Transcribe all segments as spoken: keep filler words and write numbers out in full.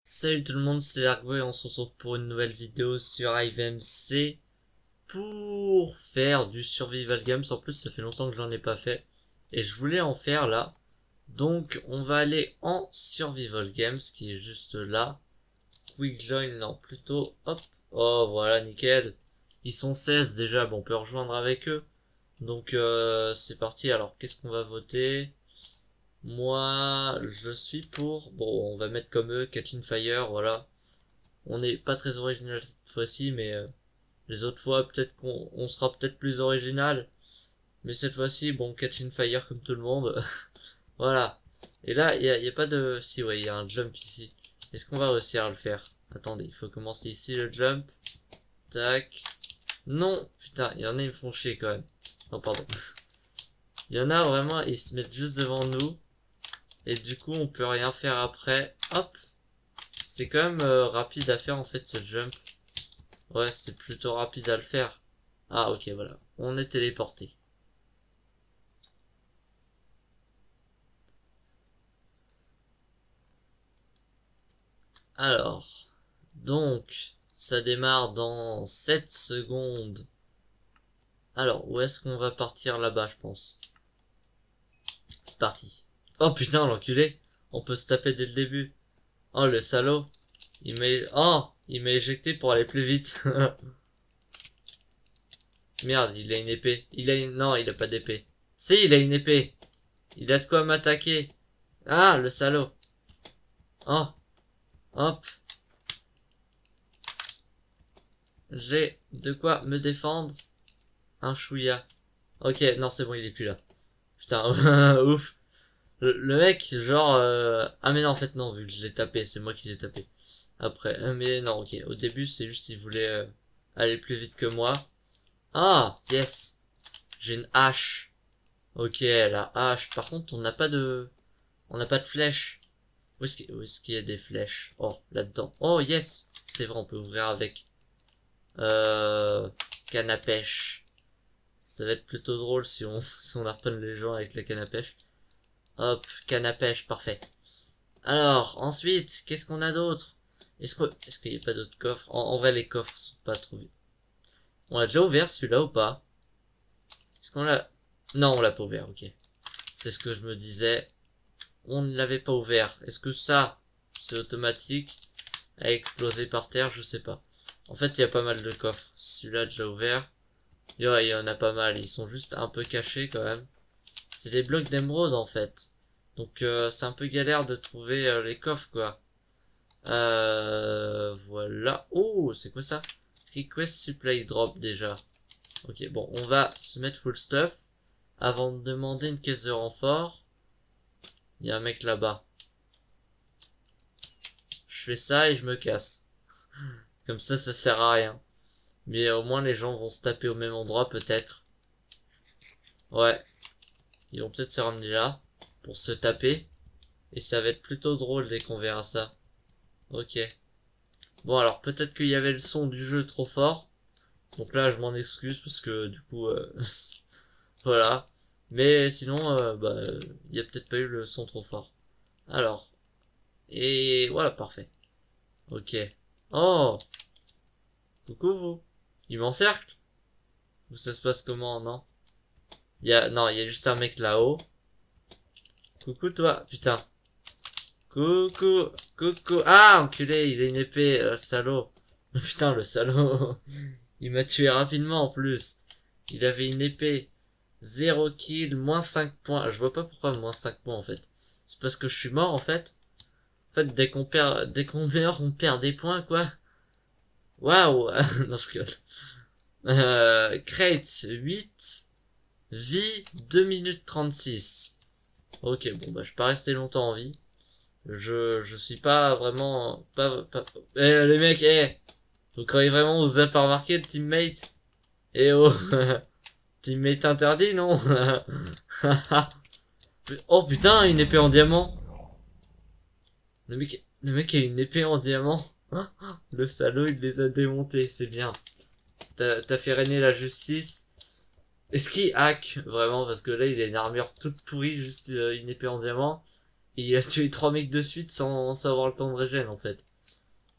Salut tout le monde, c'est Largo et on se retrouve pour une nouvelle vidéo sur I V M C pour faire du Survival Games. En plus, ça fait longtemps que j'en ai pas fait et je voulais en faire là. Donc, on va aller en Survival Games qui est juste là. Quick Join, non, plutôt hop. Oh, voilà, nickel. Ils sont seize déjà, bon, on peut rejoindre avec eux. Donc, euh, c'est parti. Alors, qu'est-ce qu'on va voter? Moi, je suis pour. Bon, on va mettre comme eux, Kathleen Fire, voilà. On n'est pas très original cette fois-ci, mais euh, les autres fois, peut-être qu'on on sera peut-être plus original. Mais cette fois-ci, bon, Catching Fire comme tout le monde. Voilà. Et là, il y a, y a pas de... Si, ouais, il y a un jump ici. Est-ce qu'on va réussir à le faire? Attendez, il faut commencer ici le jump. Tac. Non! Putain, il y en a, ils me font chier quand même. Non, pardon. Il y en a vraiment, ils se mettent juste devant nous. Et du coup, on peut rien faire après. Hop! C'est quand même euh, rapide à faire en fait ce jump. Ouais, c'est plutôt rapide à le faire. Ah, ok, voilà. On est téléporté. Alors, donc, ça démarre dans sept secondes. Alors, où est-ce qu'on va partir là-bas, je pense? C'est parti. Oh putain, l'enculé. On peut se taper dès le début. Oh, le salaud. Il m'a... Oh, il m'a éjecté pour aller plus vite. Merde, il a une épée. Il a une... Non, il a pas d'épée. Si, il a une épée. Il a de quoi m'attaquer. Ah, le salaud. Oh, hop. J'ai de quoi me défendre. Un chouïa. Ok, non, c'est bon, il est plus là. Putain, ouf. Le, le mec, genre... Euh... Ah mais non, en fait, non, vu que je l'ai tapé, c'est moi qui l'ai tapé. Après, euh, mais non, ok. Au début, c'est juste qu'il voulait euh, aller plus vite que moi. Ah, yes. J'ai une hache. Ok, la hache. Par contre, on n'a pas de... On n'a pas de flèches. Où est-ce qu'il est qu'il y a des flèches? Oh, là-dedans. Oh, yes. C'est vrai, on peut ouvrir avec. Euh... Canne à pêche. Ça va être plutôt drôle si on, si on harponne les gens avec la canne à pêche. Hop, canne à pêche, parfait. Alors, ensuite, qu'est-ce qu'on a d'autre? Est-ce que, est-ce qu'il n'y a pas d'autres coffres? En, en vrai, les coffres sont pas trouvés. On l'a déjà ouvert celui-là ou pas? Est-ce qu'on l'a... Non, on l'a pas ouvert, ok. C'est ce que je me disais. On ne l'avait pas ouvert. Est-ce que ça, c'est automatique? A explosé par terre, je sais pas. En fait, il y a pas mal de coffres. Celui-là, déjà ouvert. Ouais, il y en a pas mal. Ils sont juste un peu cachés quand même. C'est des blocs d'émeraude en fait. Donc euh, c'est un peu galère de trouver euh, les coffres quoi. Euh, voilà. Oh, c'est quoi ça? Request supply drop déjà. Ok, bon, on va se mettre full stuff avant de demander une caisse de renfort. Il y a un mec là-bas. Je fais ça et je me casse. Comme ça, ça sert à rien. Mais au moins les gens vont se taper au même endroit peut-être. Ouais, ils vont peut-être se ramener là pour se taper. Et ça va être plutôt drôle dès qu'on verra ça. Ok. Bon alors peut-être qu'il y avait le son du jeu trop fort. Donc là je m'en excuse parce que du coup euh, voilà. Mais sinon euh, bah il y a peut-être pas eu le son trop fort. Alors. Et voilà parfait. Ok. Oh. Coucou vous. Il m'encercle. Ou ça se passe comment non? Il y a non il y a juste un mec là-haut. Coucou toi. Putain. Coucou. Coucou. Ah enculé il a une épée euh, salaud. Putain le salaud. Il m'a tué rapidement en plus. Il avait une épée. Zéro kill, moins cinq points. Je vois pas pourquoi moins cinq points en fait. C'est parce que je suis mort en fait. En fait, dès qu'on perd, dès qu'on meurt, on perd des points quoi. Waouh. Non, je rigole. Euh, crate huit. Vie deux minutes trente-six. Ok, bon bah je suis pas resté longtemps en vie. Je, je suis pas vraiment, pas, pas, eh les mecs, eh. Vous croyez vraiment vous avez pas remarqué le teammate? Eh oh. Teammate interdit, non? Oh putain, une épée en diamant. Le mec, le mec a une épée en diamant. Le salaud, il les a démontés, c'est bien. T'as t'as fait régner la justice. Est-ce qu'il hack vraiment? Parce que là, il a une armure toute pourrie, juste euh, une épée en diamant. Et il a tué trois mecs de suite sans, sans avoir le temps de régène, en fait.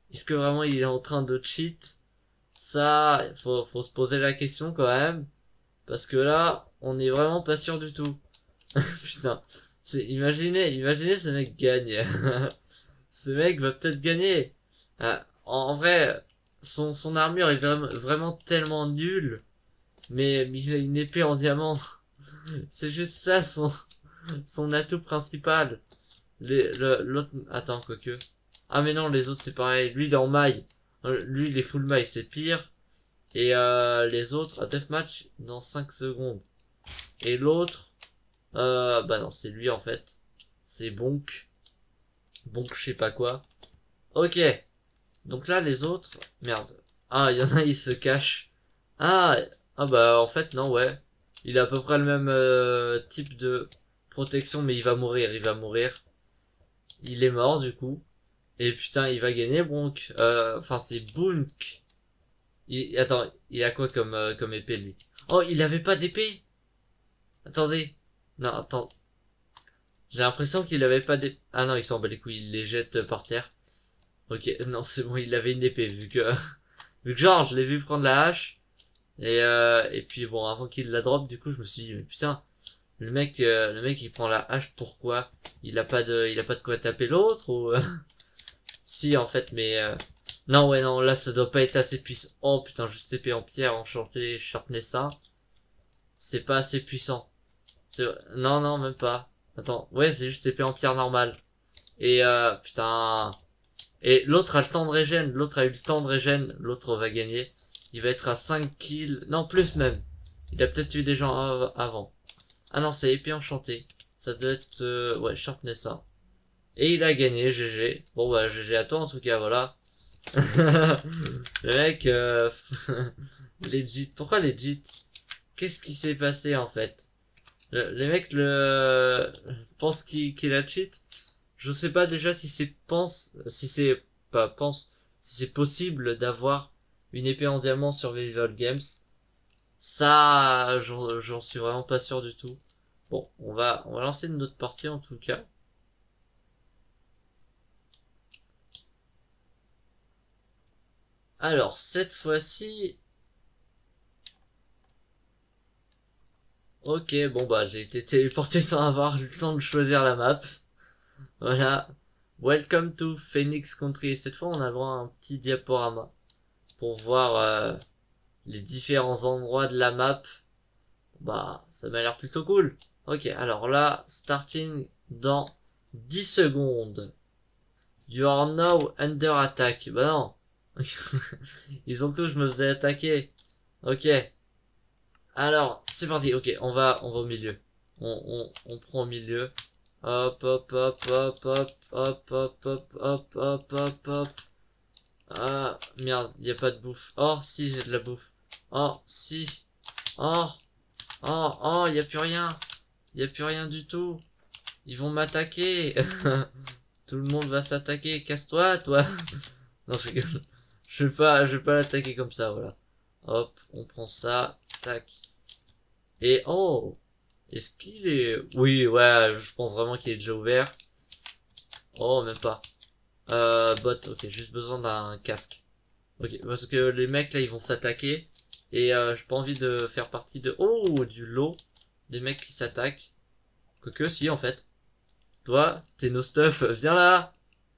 Est-ce que vraiment il est en train de cheat? Ça, faut, faut se poser la question quand même. Parce que là, on est vraiment pas sûr du tout. Putain. C'est, imaginez, imaginez ce mec gagne. Ce mec va peut-être gagner. Ah, en, en vrai, son, son armure est vraiment, vraiment tellement nulle. Mais, mais il a une épée en diamant. C'est juste ça son, son atout principal. Les, le, l'autre, attends, quoique. Ah mais non, les autres c'est pareil. Lui il est en maille. Euh, Lui il est full maille, c'est pire. Et euh, les autres, à deathmatch dans cinq secondes. Et l'autre, euh, bah non, c'est lui en fait. C'est Bonk. Bonk je sais pas quoi. Ok. Donc là les autres, merde. Ah, il y en a, ils se cachent. Ah, ah bah en fait non, ouais. Il a à peu près le même euh, type de protection, mais il va mourir, il va mourir. Il est mort du coup. Et putain, il va gagner Bonk. Euh, Enfin, c'est Bonk. Il, attends, il a quoi comme, euh, comme épée lui? Oh, il avait pas d'épée? Attendez. Non, attends. J'ai l'impression qu'il avait pas d'épée. Ah non, il s'en bat les couilles, il les jette par terre. Ok, non, c'est bon, il avait une épée, vu que, vu que genre, je l'ai vu prendre la hache. Et, euh, et puis bon, avant qu'il la drop, du coup, je me suis dit, mais putain, le mec, euh, le mec, il prend la hache, pourquoi? Il a pas de, il a pas de quoi taper l'autre, ou, si, en fait, mais, euh, non, ouais, non, là, ça doit pas être assez puissant. Oh, putain, juste épée en pierre, enchanté, sharpness ça. C'est pas assez puissant. Non, non, même pas. Attends, ouais, c'est juste épée en pierre normale. Et, euh, putain. Et l'autre a le temps de régène, l'autre a eu le temps de régène, l'autre va gagner. Il va être à cinq kills, non, plus même. Il a peut-être eu des gens av avant. Ah non, c'est épée enchantée. Ça doit être, euh, ouais, sharpness ça. Et il a gagné, G G. Bon bah, G G à toi en tout cas, voilà. Le mec, euh... legit. Pourquoi legit? Qu'est-ce qui s'est passé en fait? Le, les mecs le pensent qu'il qu'il a cheat. Je sais pas déjà si c'est pense, si c'est pas pense, si c'est possible d'avoir une épée en diamant sur Survival Games. Ça, j'en j'en suis vraiment pas sûr du tout. Bon, on va on va lancer une autre partie en tout cas. Alors cette fois-ci, ok, bon bah j'ai été téléporté sans avoir eu le temps de choisir la map. Voilà. Welcome to Phoenix Country. Cette fois, on a le droit à un petit diaporama pour voir euh, les différents endroits de la map. Bah, ça m'a l'air plutôt cool. Ok, alors là, starting dans dix secondes. You are now under attack. Bah non. Ils ont cru que je me faisais attaquer. Ok. Alors, c'est parti. Ok, on va, on va au milieu. On, on, on prend au milieu. Hop, hop, hop, hop, hop, hop, hop, hop, hop, hop, hop, hop. Ah, merde, y a pas de bouffe. Oh, si, j'ai de la bouffe. Oh, si. Oh, oh, oh, y a plus rien. Y a plus rien du tout. Ils vont m'attaquer. Tout le monde va s'attaquer. Casse-toi, toi. Non, je rigole. Je vais pas, je vais pas l'attaquer comme ça, voilà. Hop, on prend ça. Tac. Et oh, est-ce qu'il est... Oui, ouais, je pense vraiment qu'il est déjà ouvert. Oh, même pas. Euh, bot, ok, juste besoin d'un casque. Ok, parce que les mecs là, ils vont s'attaquer. Et euh, j'ai pas envie de faire partie de... Oh, du lot des mecs qui s'attaquent. Quoique, si, en fait. Toi, t'es no stuff, viens là.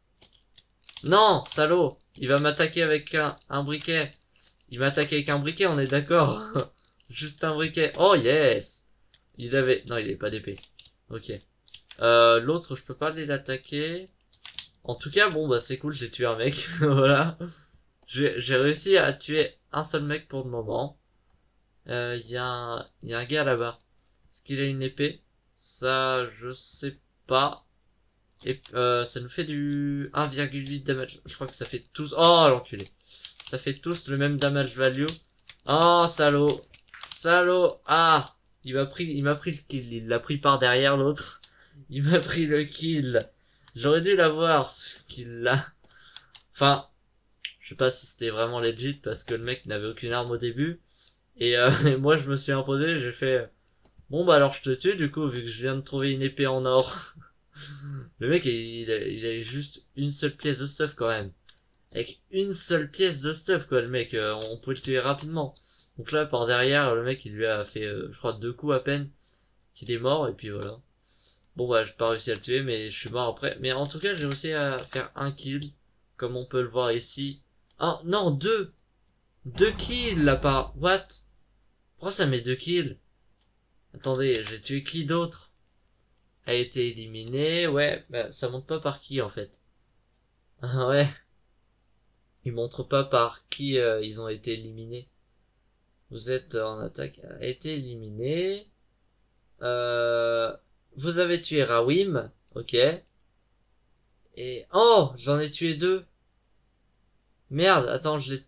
Non, salaud. Il va m'attaquer avec un, un briquet. Il m'attaque avec un briquet, on est d'accord. Juste un briquet. Oh, yes. Il avait... Non, il avait pas d'épée. Ok. Euh, l'autre, je peux pas aller l'attaquer. En tout cas, bon, bah c'est cool, j'ai tué un mec. Voilà. J'ai j'ai réussi à tuer un seul mec pour le moment. Il euh, y, y a un gars là-bas. Est-ce qu'il a une épée? Ça, je sais pas. Et euh, ça nous fait du un virgule huit damage. Je crois que ça fait tous... Oh, l'enculé. Ça fait tous le même damage value. Oh, salaud. Salaud. Ah, il m'a pris, il m'a pris le kill. Il l'a pris par derrière l'autre. Il m'a pris le kill. J'aurais dû l'avoir, ce kill là. Enfin, je sais pas si c'était vraiment legit parce que le mec n'avait aucune arme au début. Et, euh, et moi je me suis imposé, j'ai fait bon bah alors je te tue du coup vu que je viens de trouver une épée en or. Le mec il a, il a juste une seule pièce de stuff quand même. avec une seule pièce de stuff, quoi, le mec. Euh, on peut le tuer rapidement. Donc là, par derrière, le mec, il lui a fait, euh, je crois, deux coups à peine. Qu'il est mort, et puis voilà. Bon, bah, j'ai pas réussi à le tuer, mais je suis mort après. Mais en tout cas, j'ai réussi à faire un kill. Comme on peut le voir ici. Oh, non, deux! Deux kills, là, par... What? Pourquoi ça met deux kills? Attendez, j'ai tué qui d'autre? A été éliminé, ouais, bah, ça montre pas par qui, en fait. Ah ouais. Il montre pas par qui euh, ils ont été éliminés. Vous êtes en attaque, a été éliminé. Euh, vous avez tué Rawim, ok. Et oh, j'en ai tué deux. Merde, attends, je l'ai.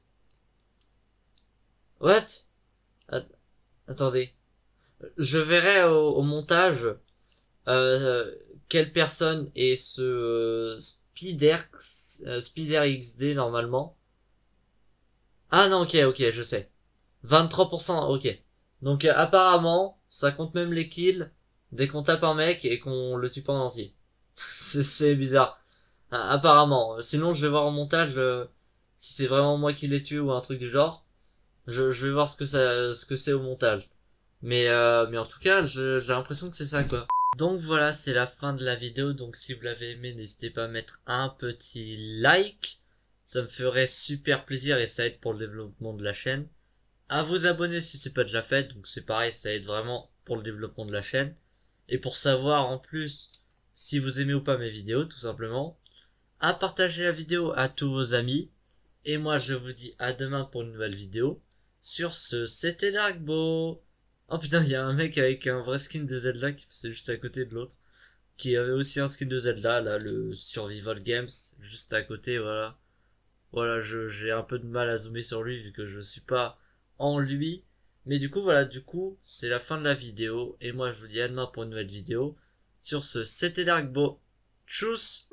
What? Att- Attendez, je verrai au, au montage euh, quelle personne est ce euh, Spider euh, Spider X D normalement. Ah non, ok, ok, je sais. vingt-trois pour cent, ok. Donc euh, apparemment, ça compte même les kills dès qu'on tape un mec et qu'on le tue pas en entier. c'est c'est bizarre. Ah, apparemment. Sinon, je vais voir au montage euh, si c'est vraiment moi qui l'ai tué ou un truc du genre. Je, je vais voir ce que ça, ce que c'est au montage. Mais euh, mais en tout cas, je- j'ai l'impression que c'est ça, quoi. Donc voilà, c'est la fin de la vidéo. Donc si vous l'avez aimé, n'hésitez pas à mettre un petit like. Ça me ferait super plaisir et ça aide pour le développement de la chaîne. À vous abonner si c'est pas déjà fait, donc c'est pareil, ça aide vraiment pour le développement de la chaîne. Et pour savoir en plus si vous aimez ou pas mes vidéos, tout simplement, à partager la vidéo à tous vos amis. Et moi je vous dis à demain pour une nouvelle vidéo. Sur ce, c'était Darkbo. Oh putain, il y a un mec avec un vrai skin de Zelda qui passait juste à côté de l'autre. Qui avait aussi un skin de Zelda, là, le Survival Games, juste à côté, voilà. Voilà, je, j'ai un peu de mal à zoomer sur lui vu que je suis pas en lui. Mais du coup, voilà, du coup, c'est la fin de la vidéo. Et moi, je vous dis à demain pour une nouvelle vidéo. Sur ce, c'était Darkbo. Tchuss!